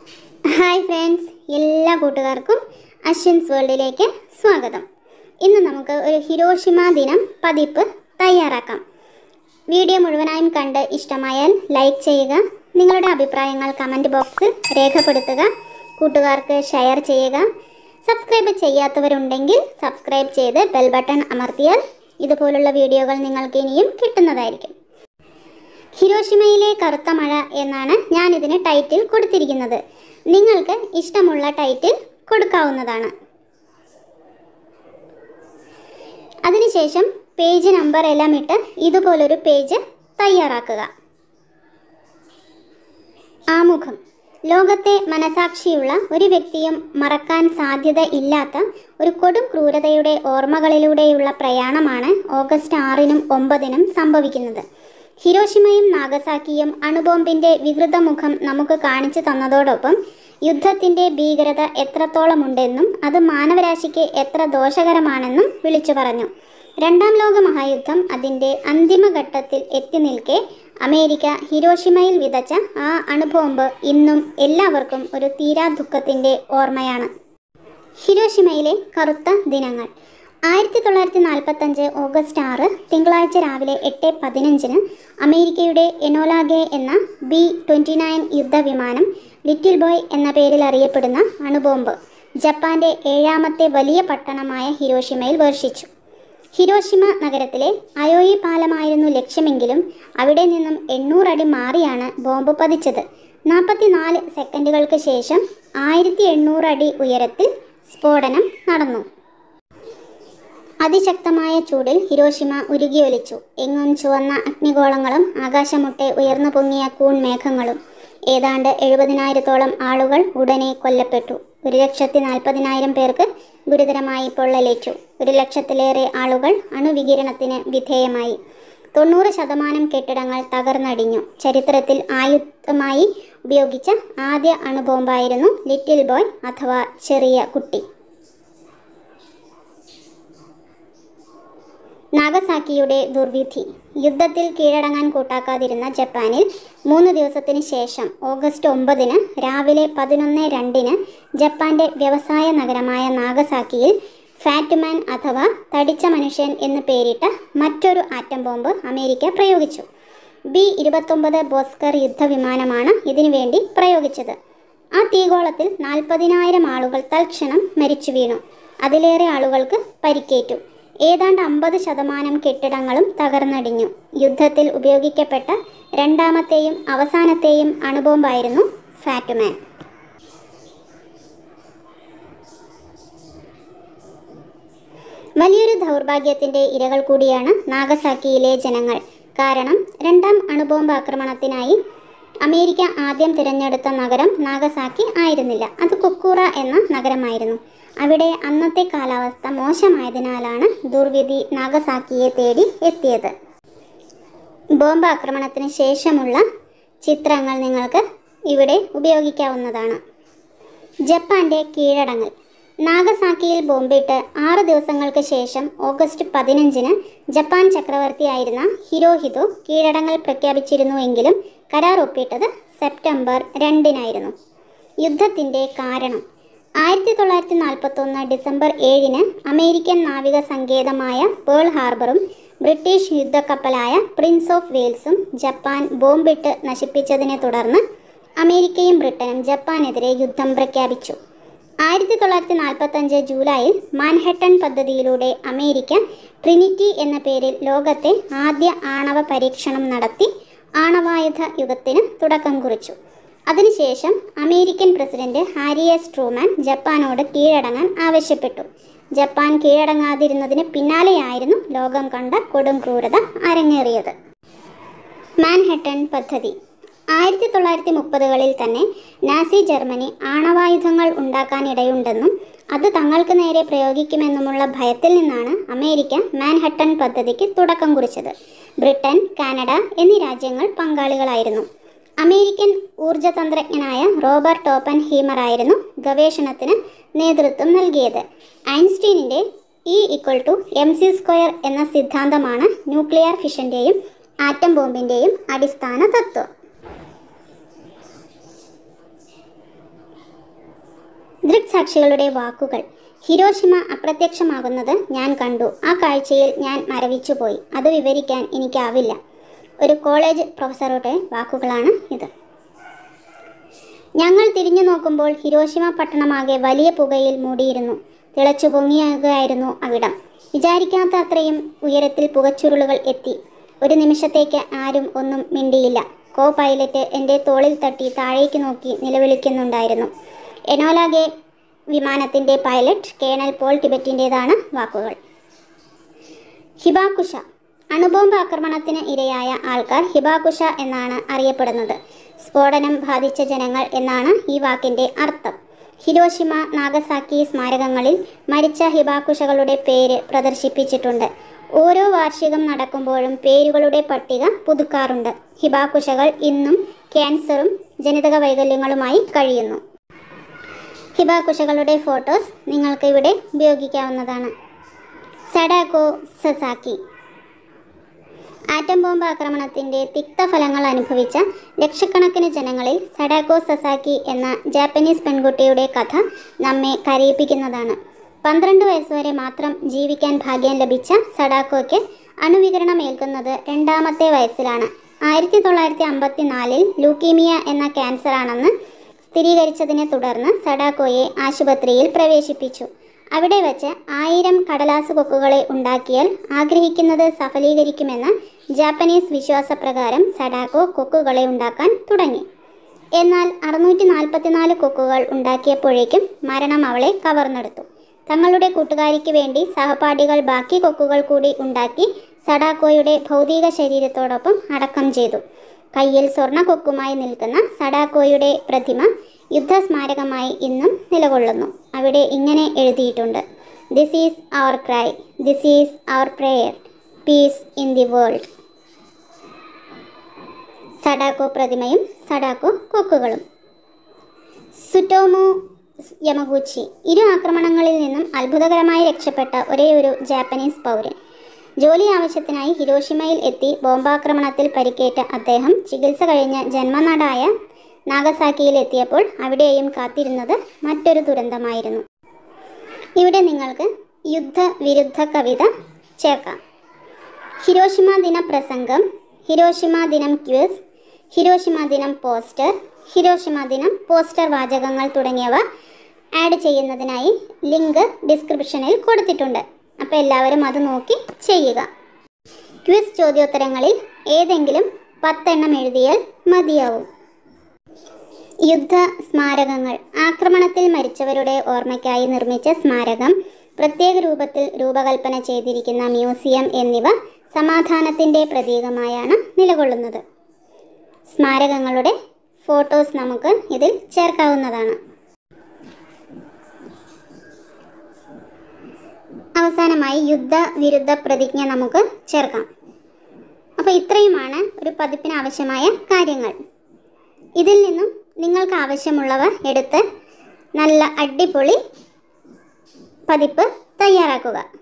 Hi friends, എല്ലാ കൂട്ടുകാർക്കും അശ്വിൻസ് വേൾഡിലേക്ക് സ്വാഗതം. ഇന്ന് നമുക്ക് ഒരു ഹിരോഷിമ ദിനം പതിപ്പ് തയ്യാറാക്കാം. വീഡിയോ മുഴുവനായും കണ്ട് ഇഷ്ടമായാൽ ലൈക്ക് ചെയ്യുക, നിങ്ങളുടെ അഭിപ്രായങ്ങൾ കമൻറ്റ് ബോക്സിൽ രേഖപ്പെടുത്തുക, കൂട്ടുകാർക്ക് ഷെയർ ചെയ്യുക. സബ്സ്ക്രൈബ് ചെയ്യാത്തവരുണ്ടെങ്കിൽ സബ്സ്ക്രൈബ് ചെയ്ത് ബെൽ ബട്ടൺ അമർത്തിയാൽ ഇതുപോലുള്ള വീഡിയോകൾ നിങ്ങൾക്ക് ഇനിയും കിട്ടുന്നതായിരിക്കും. ഹിരോഷിമയിലെ കറുത്ത മഴ എന്നാണ് ഞാനിതിന് ടൈറ്റിൽ കൊടുത്തിരിക്കുന്നത്. നിങ്ങൾക്ക് ഇഷ്ടമുള്ള ടൈറ്റിൽ കൊടുക്കാവുന്നതാണ്. അതിനുശേഷം പേജ് നമ്പർ എല്ലാം ഇട്ട് ഇതുപോലൊരു പേജ് തയ്യാറാക്കുക. ആമുഖം: ലോകത്തെ മനസാക്ഷിയുള്ള ഒരു വ്യക്തിയും മറക്കാൻ സാധ്യത ഇല്ലാത്ത ഒരു കൊടും ക്രൂരതയുടെ ഓർമ്മകളിലൂടെയുള്ള പ്രയാണമാണ് ഓഗസ്റ്റ് 6-നും 9-നും സംഭവിക്കുന്നത്. ഹിരോഷിമയും നാഗസാക്കിയും അണുബോംബിൻ്റെ വികൃതമുഖം നമുക്ക് കാണിച്ചു തന്നതോടൊപ്പം യുദ്ധത്തിൻ്റെ ഭീകരത എത്രത്തോളമുണ്ടെന്നും അത് മാനവരാശിക്ക് എത്ര ദോഷകരമാണെന്നും വിളിച്ചു പറഞ്ഞു. രണ്ടാം ലോക മഹായുദ്ധം അതിൻ്റെ അന്തിമഘട്ടത്തിൽ എത്തി നിൽക്കെ അമേരിക്ക ഹിരോഷിമയിൽ വിതച്ച ആ അണുബോംബ് ഇന്നും എല്ലാവർക്കും ഒരു തീരാ ദുഃഖത്തിൻ്റെ ഓർമ്മയാണ്. ഹിരോഷിമയിലെ കറുത്ത ദിനങ്ങൾ. 1945 ഓഗസ്റ്റ് 6 തിങ്കളാഴ്ച രാവിലെ 8:15 അമേരിക്കയുടെ എനോലാഗെ എന്ന B-29 യുദ്ധവിമാനം ലിറ്റിൽ ബോയ് എന്ന പേരിൽ അറിയപ്പെടുന്ന അണുബോംബ് ജപ്പാന്റെ 7ാമത്തെ വലിയ പട്ടണമായ ഹിരോഷിമയിൽ വർഷിച്ചു. ഹിരോഷിമ നഗരത്തിലെ അയോയി പാലമായിരുന്നു ലക്ഷ്യമെങ്കിലും അവിടെ നിന്നും 800 അടി മാറിയാണ് ബോംബ് പതിച്ചത്. 44 സെക്കൻഡുകൾക്ക് ശേഷം 1800 അടി ഉയരത്തിൽ സ്ഫോടനം നടന്നു. അതിശക്തമായ ചൂടിൽ ഹിരോഷിമ ഉരുകിയൊലിച്ചു. എങ്ങും ചുവന്ന അഗ്നിഗോളങ്ങളും ആകാശമുട്ടെ ഉയർന്നു പൊങ്ങിയ കൂൺമേഘങ്ങളും. ഏതാണ്ട് 70,000-ഓളം ആളുകൾ ഉടനെ കൊല്ലപ്പെട്ടു. 1,40,000 പേർക്ക് ഗുരുതരമായി പൊള്ളലേറ്റു. 1,00,000-ലേറെ ആളുകൾ അണുവികിരണത്തിന് വിധേയമായി. 90% കെട്ടിടങ്ങൾ തകർന്നടിഞ്ഞു. ചരിത്രത്തിൽ ആയുധമായി ഉപയോഗിച്ച ആദ്യ അണുബോംബായിരുന്നു ലിറ്റിൽ ബോയ് അഥവാ ചെറിയ കുട്ടി. നാഗസാക്കിയുടെ ദുർവിധി. യുദ്ധത്തിൽ കീഴടങ്ങാൻ കൂട്ടാക്കാതിരുന്ന ജപ്പാനിൽ 3 ദിവസത്തിന് ശേഷം ഓഗസ്റ്റ് 9-ന് രാവിലെ 11:02-ന് ജപ്പാന്റെ വ്യവസായ നഗരമായ നാഗസാക്കിയിൽ ഫാറ്റ്മാൻ അഥവാ തടിച്ച മനുഷ്യൻ എന്ന് പേരിട്ട മറ്റൊരു ആറ്റം ബോംബ് അമേരിക്ക പ്രയോഗിച്ചു. B-29 ബോസ്കർ യുദ്ധവിമാനമാണ് ഇതിനുവേണ്ടി പ്രയോഗിച്ചത്. ആ തീഗോളത്തിൽ 40,000 ആളുകൾ തൽക്ഷണം മരിച്ചു വീണു. അതിലേറെ ആളുകൾക്ക് പരിക്കേറ്റു. ഏതാണ്ട് 50% കെട്ടിടങ്ങളും തകർന്നടിഞ്ഞു. യുദ്ധത്തിൽ ഉപയോഗിക്കപ്പെട്ട രണ്ടാമത്തെയും അവസാനത്തെയും അണുബോംബായിരുന്നു ഫാറ്റ്മാൻ. വലിയൊരു ദൗർഭാഗ്യത്തിൻ്റെ ഇരകൾ കൂടിയാണ് നാഗസാക്കിയിലെ ജനങ്ങൾ. കാരണം രണ്ടാം അണുബോംബ് ആക്രമണത്തിനായി അമേരിക്ക ആദ്യം തിരഞ്ഞെടുത്ത നഗരം നാഗസാക്കി ആയിരുന്നില്ല, അത് കൊക്കൂറ എന്ന നഗരമായിരുന്നു. അവിടെ അന്നത്തെ കാലാവസ്ഥ മോശമായതിനാലാണ് ദുർവിധി നാഗസാക്കിയെ തേടി എത്തിയത്. ബോംബ് ആക്രമണത്തിന് ശേഷമുള്ള ചിത്രങ്ങൾ നിങ്ങൾക്ക് ഇവിടെ ഉപയോഗിക്കാവുന്നതാണ്. ജപ്പാന്റെ കീഴടങ്ങൽ. നാഗസാക്കിയിൽ ബോംബിട്ട് 6 ദിവസങ്ങൾക്ക് ശേഷം ഓഗസ്റ്റ് 15-ന് ജപ്പാൻ ചക്രവർത്തിയായിരുന്ന ഹിരോഹിതോ കീഴടങ്ങൽ പ്രഖ്യാപിച്ചിരുന്നുവെങ്കിലും കരാർ ഒപ്പിട്ടത് സെപ്റ്റംബർ 2-നായിരുന്നു. യുദ്ധത്തിൻ്റെ കാരണം. 1941 ഡിസംബർ 7-ന് അമേരിക്കൻ നാവിക സങ്കേതമായ പേൾ ഹാർബറും ബ്രിട്ടീഷ് യുദ്ധക്കപ്പലായ പ്രിൻസ് ഓഫ് വെയിൽസും ജപ്പാൻ ബോംബിട്ട് നശിപ്പിച്ചതിനെ തുടർന്ന് അമേരിക്കയും ബ്രിട്ടനും ജപ്പാനെതിരെ യുദ്ധം പ്രഖ്യാപിച്ചു. 1945 ജൂലൈയിൽ മാൻഹട്ടൻ പദ്ധതിയിലൂടെ അമേരിക്ക ട്രിനിറ്റി എന്ന പേരിൽ ലോകത്തെ ആദ്യ ആണവ പരീക്ഷണം നടത്തി ആണവായുധ യുഗത്തിന് തുടക്കം കുറിച്ചു. അതിനുശേഷം American president Harry S Truman ജപ്പാനോട് കീഴടങ്ങാൻ ആവശ്യപ്പെട്ടു. ജപ്പാൻ കീഴടങ്ങാതിരുന്നതിന് പിന്നാലെയായിരുന്നു ലോകം കണ്ട കൊടും ക്രൂരത അരങ്ങേറിയത്. മാൻഹട്ടൻ പദ്ധതി. 1930-കളിൽ തന്നെ നാസി ജർമ്മനി ആണവായുധങ്ങൾ ഉണ്ടാക്കാനിടയുണ്ടെന്നും അത് തങ്ങൾക്ക് നേരെ പ്രയോഗിക്കുമെന്നുമുള്ള ഭയത്തിൽ നിന്നാണ് അമേരിക്ക മാൻഹട്ടൻ പദ്ധതിക്ക് തുടക്കം കുറിച്ചത്. ബ്രിട്ടൻ, കാനഡ എന്നീ രാജ്യങ്ങൾ പങ്കാളികളായിരുന്നു. അമേരിക്കൻ ഊർജ്ജതന്ത്രജ്ഞനായ റോബർട്ട് ഓപ്പൻഹീമറായിരുന്നു ഗവേഷണത്തിന് നേതൃത്വം നൽകിയത്. ഐൻസ്റ്റീനിൻ്റെ E=mc² എന്ന സിദ്ധാന്തമാണ് ന്യൂക്ലിയർ ഫിഷൻ്റെയും ആറ്റം ബോംബിൻ്റെയും അടിസ്ഥാന തത്വം. ദൃക്സാക്ഷികളുടെ വാക്കുകൾ. ഹിരോഷിമ അപ്രത്യക്ഷമാകുന്നത് ഞാൻ കണ്ടു. ആ കാഴ്ചയിൽ ഞാൻ മരവിച്ചുപോയി. അത് വിവരിക്കാൻ എനിക്കാവില്ല. ഒരു കോളേജ് പ്രൊഫസറുടെ വാക്കുകളാണ് ഇത്. ഞങ്ങൾ തിരിഞ്ഞു നോക്കുമ്പോൾ ഹിരോഷിമ പട്ടണമാകെ വലിയ പുകയിൽ മൂടിയിരുന്നു. തിളച്ചു പൊങ്ങിയാകുകയായിരുന്നു അവിടം. വിചാരിക്കാത്ത അത്രയും ഉയരത്തിൽ പുകച്ചുരുളുകൾ എത്തി. ഒരു നിമിഷത്തേക്ക് ആരും ഒന്നും മിണ്ടിയില്ല. കോ പൈലറ്റ് എൻ്റെ തോളിൽ തട്ടി താഴേക്ക് നോക്കി നിലവിളിക്കുന്നുണ്ടായിരുന്നു. എനോലാഗെ വിമാനത്തിൻ്റെ പൈലറ്റ് കേണൽ പോൾ ടിബറ്റിൻ്റേതാണ് വാക്കുകൾ. ഹിബാകുഷ. അണുബോംബ് ആക്രമണത്തിന് ഇരയായ ആൾക്കാർ ഹിബാകുഷ എന്നാണ് അറിയപ്പെടുന്നത്. സ്ഫോടനം ബാധിച്ച ജനങ്ങൾ എന്നാണ് ഈ വാക്കിൻ്റെ അർത്ഥം. ഹിരോഷിമ, നാഗസാക്കി സ്മാരകങ്ങളിൽ മരിച്ച ഹിബാകുഷകളുടെ പേര് പ്രദർശിപ്പിച്ചിട്ടുണ്ട്. ഓരോ വാർഷികം നടക്കുമ്പോഴും പേരുകളുടെ പട്ടിക പുതുക്കാറുണ്ട്. ഹിബാകുഷകൾ ഇന്നും ക്യാൻസറും ജനിതക വൈകല്യങ്ങളുമായി കഴിയുന്നു. ഹിബാകുഷകളുടെ ഫോട്ടോസ് നിങ്ങൾക്ക് ഇവിടെ ഉപയോഗിക്കാവുന്നതാണ്. Sadako Sasaki. ആറ്റം ബോംബ് ആക്രമണത്തിൻ്റെ തിക്തഫലങ്ങൾ അനുഭവിച്ച ലക്ഷക്കണക്കിന് ജനങ്ങളിൽ സഡാക്കോ സസാക്കി എന്ന ജാപ്പനീസ് പെൺകുട്ടിയുടെ കഥ നമ്മെ കരയിപ്പിക്കുന്നതാണ്. 12 വയസ്സുവരെ മാത്രം ജീവിക്കാൻ ഭാഗ്യം ലഭിച്ച സഡാക്കോയ്ക്ക് അണുവികിരണം ഏൽക്കുന്നത് 2ാമത്തെ വയസ്സിലാണ്. 1954 ലൂക്കീമിയ എന്ന ക്യാൻസറാണെന്ന് സ്ഥിരീകരിച്ചതിനെ തുടർന്ന് സഡാക്കോയെ ആശുപത്രിയിൽ പ്രവേശിപ്പിച്ചു. അവിടെ വച്ച് 1000 കടലാസ് കൊക്കുകളെ ഉണ്ടാക്കിയാൽ ആഗ്രഹിക്കുന്നത് സഫലീകരിക്കുമെന്ന ജാപ്പനീസ് വിശ്വാസപ്രകാരം സഡാക്കോ കൊക്കുകളെ ഉണ്ടാക്കാൻ തുടങ്ങി. എന്നാൽ 644 കൊക്കുകൾ ഉണ്ടാക്കിയപ്പോഴേക്കും മരണം അവളെ കവർന്നെടുത്തു. തങ്ങളുടെ കൂട്ടുകാരിക്ക് വേണ്ടി സഹപാഠികൾ ബാക്കി കൊക്കുകൾ കൂടി ഉണ്ടാക്കി സഡാക്കോയുടെ ഭൗതിക ശരീരത്തോടൊപ്പം അടക്കം ചെയ്തു. കയ്യിൽ സ്വർണ്ണ കൊക്കുമായി നിൽക്കുന്ന സഡാക്കോയുടെ പ്രതിമ യുദ്ധസ്മാരകമായി ഇന്നും നിലകൊള്ളുന്നു. അവിടെ ഇങ്ങനെ എഴുതിയിട്ടുണ്ട്: this is our cry, this is our prayer, peace in the world. Sadako പ്രതിമയും സഡാക്കോ കൊക്കുകളും. Tsutomu Yamaguchi. ഇരു ആക്രമണങ്ങളിൽ നിന്നും അത്ഭുതകരമായി രക്ഷപ്പെട്ട ഒരേയൊരു ജാപ്പനീസ് പൗരൻ. ജോലി ആവശ്യത്തിനായി ഹിരോഷിമയിൽ എത്തി ബോംബാക്രമണത്തിൽ പരിക്കേറ്റ അദ്ദേഹം ചികിത്സ കഴിഞ്ഞ് ജന്മനാടായ നാഗസാക്കിയിൽ എത്തിയപ്പോൾ അവിടെയും കാത്തിരുന്നത് മറ്റൊരു ദുരന്തമായിരുന്നു. ഇവിടെ നിങ്ങൾക്ക് യുദ്ധവിരുദ്ധ കവിത ചേർക്കാം. ഹിരോഷിമ ദിന പ്രസംഗം, ഹിരോഷിമ ദിനം ക്വിസ്, ഹിരോഷിമ ദിനം പോസ്റ്റർ, ഹിരോഷിമ ദിനം പോസ്റ്റർ വാചകങ്ങൾ തുടങ്ങിയവ ആഡ് ചെയ്യുന്നതിനായി ലിങ്ക് ഡിസ്ക്രിപ്ഷനിൽ കൊടുത്തിട്ടുണ്ട്. അപ്പോൾ എല്ലാവരും അത് നോക്കി ചെയ്യുക. ക്വിസ് ചോദ്യോത്തരങ്ങളിൽ ഏതെങ്കിലും 10 എണ്ണം എഴുതിയാൽ മതിയാവും. യുദ്ധ സ്മാരകങ്ങൾ. ആക്രമണത്തിൽ മരിച്ചവരുടെ ഓർമ്മയ്ക്കായി നിർമ്മിച്ച സ്മാരകം, പ്രത്യേക രൂപത്തിൽ രൂപകൽപ്പന ചെയ്തിരിക്കുന്ന മ്യൂസിയം എന്നിവ സമാധാനത്തിൻ്റെ പ്രതീകമായാണ് നിലകൊള്ളുന്നത്. സ്മാരകങ്ങളുടെ ഫോട്ടോസ് നമുക്ക് ഇതിൽ ചേർക്കാവുന്നതാണ്. അവസാനമായി യുദ്ധവിരുദ്ധ പ്രതിജ്ഞ നമുക്ക് ചേർക്കാം. അപ്പോൾ ഇത്രയുമാണ് ഒരു പതിപ്പിന് ആവശ്യമായ കാര്യങ്ങൾ. ഇതിൽ നിന്നും നിങ്ങൾക്ക് ആവശ്യമുള്ളവ എടുത്ത് നല്ല അടിപൊളി പതിപ്പ് തയ്യാറാക്കുക.